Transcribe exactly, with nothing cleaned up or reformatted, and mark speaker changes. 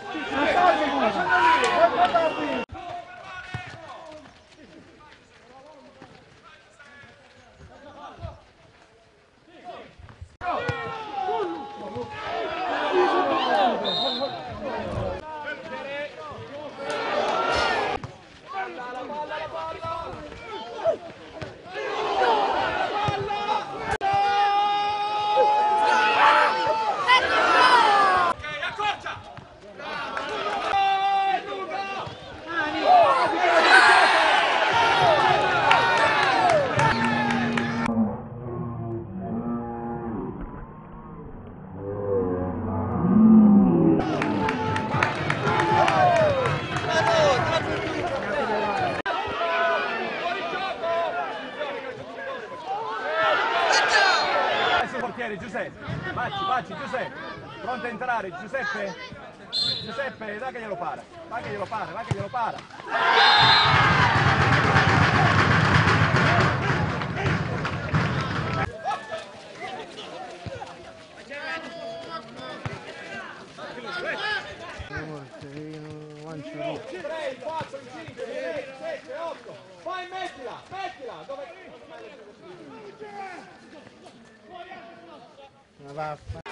Speaker 1: Giuseppe, facci, facci, Giuseppe, pronto a entrare, Giuseppe? Giuseppe, dai che glielo para, vai che glielo para, vai che glielo para. tre, quattro, cinque, sei, sette, otto, vai mettila, mettila, dove...
Speaker 2: Una vaffa.